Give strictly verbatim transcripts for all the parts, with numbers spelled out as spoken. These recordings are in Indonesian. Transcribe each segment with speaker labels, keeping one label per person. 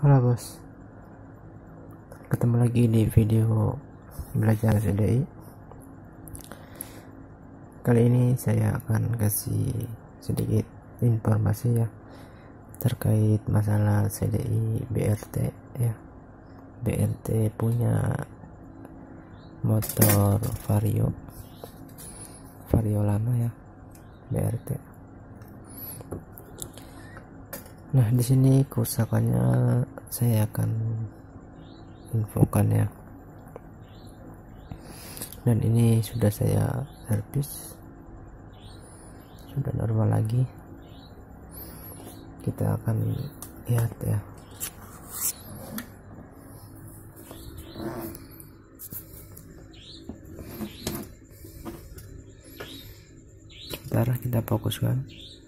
Speaker 1: Halo bos, ketemu lagi di video belajar C D I. Kali ini saya akan kasih sedikit informasi ya terkait masalah C D I B R T ya. B R T punya motor Vario, Vario lama ya, B R T. Nah, di sini kerusakannya saya akan infokan ya. Dan ini sudah saya servis, sudah normal lagi. Kita akan lihat ya. Sebentar, kita fokuskan.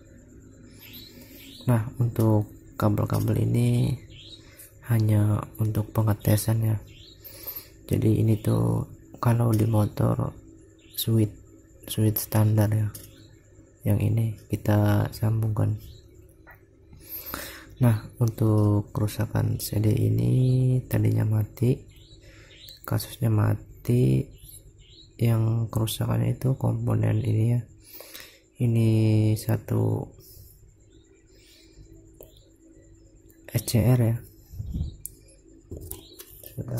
Speaker 1: Nah, untuk kabel-kabel ini hanya untuk pengetesan ya. Jadi ini tuh kalau di motor switch switch standar ya, yang ini kita sambungkan. Nah, untuk kerusakan C D ini tadinya mati, kasusnya mati. Yang kerusakannya itu komponen ini ya, ini satu S C R ya. Sudah.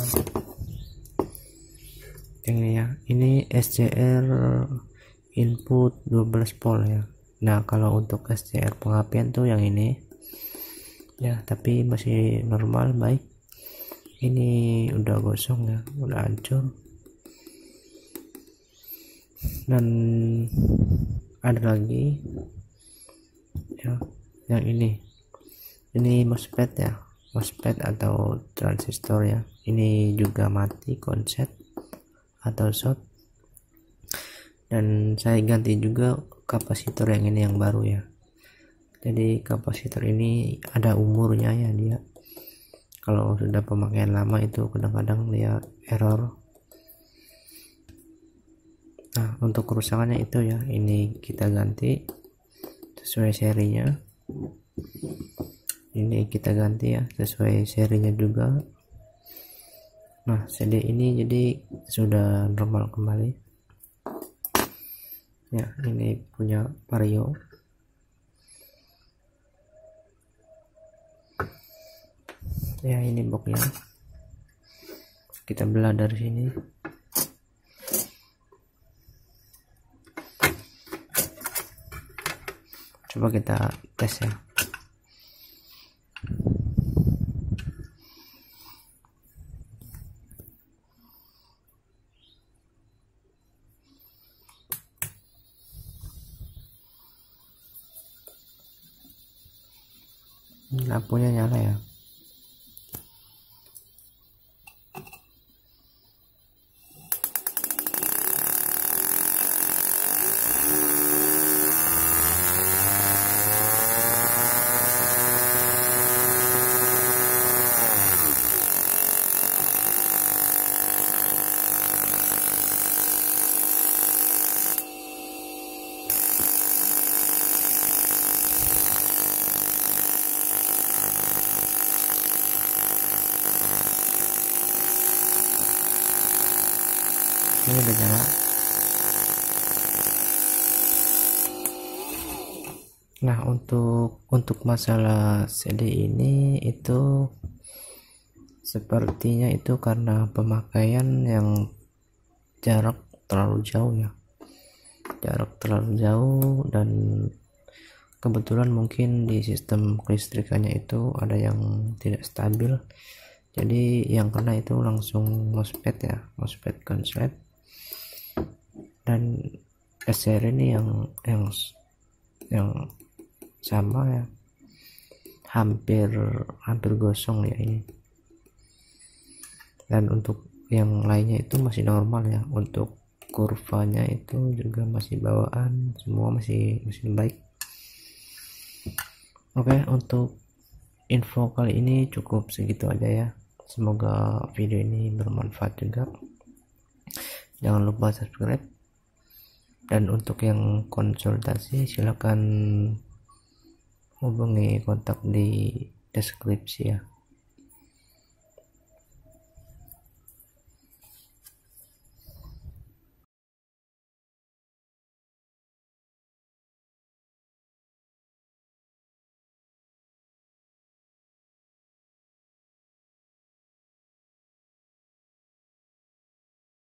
Speaker 1: Yang ini ya, ini S C R input dua belas volt ya. Nah, kalau untuk S C R pengapian tuh yang ini ya, tapi masih normal baik. Ini udah gosong ya, udah hancur. Dan ada lagi ya, yang ini ini MOSFET ya, MOSFET atau transistor ya. Ini juga mati konslet atau short. Dan saya ganti juga kapasitor yang ini yang baru ya. Jadi kapasitor ini ada umurnya ya dia. Kalau sudah pemakaian lama itu kadang-kadang dia error. Nah, untuk kerusakannya itu ya, ini kita ganti sesuai serinya. Ini kita ganti ya sesuai serinya juga. Nah, C D ini jadi sudah normal kembali ya. Ini punya Vario ya, ini boxnya kita belah dari sini. Coba kita tes ya. Lampunya nyala ya. Ini udah nyala. Nah, untuk untuk masalah C D ini itu sepertinya itu karena pemakaian yang jarak terlalu jauh ya, jarak terlalu jauh. Dan kebetulan mungkin di sistem kelistrikannya itu ada yang tidak stabil. Jadi yang kena itu langsung MOSFET ya, MOSFET konslet. Dan S C R ini yang yang yang sama ya, hampir hampir gosong ya ini. Dan untuk yang lainnya itu masih normal ya. Untuk kurvanya itu juga masih bawaan, semua masih masih baik. Oke, untuk info kali ini cukup segitu aja ya. Semoga video ini bermanfaat juga. Jangan lupa subscribe. Dan untuk yang konsultasi silakan hubungi kontak di deskripsi ya.